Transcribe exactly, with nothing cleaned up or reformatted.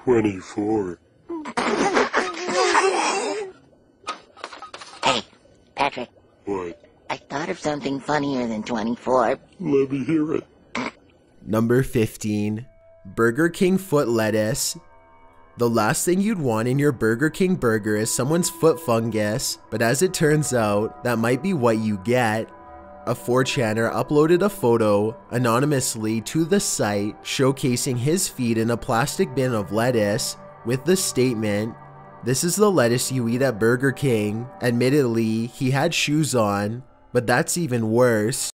twenty-four. Hey, Patrick. What? I thought of something funnier than twenty-four. Let me hear it. Number fifteen. Burger King foot lettuce. The last thing you'd want in your Burger King burger is someone's foot fungus, but as it turns out, that might be what you get. A four chaner uploaded a photo anonymously to the site showcasing his feet in a plastic bin of lettuce with the statement, "This is the lettuce you eat at Burger King." Admittedly, he had shoes on, but that's even worse.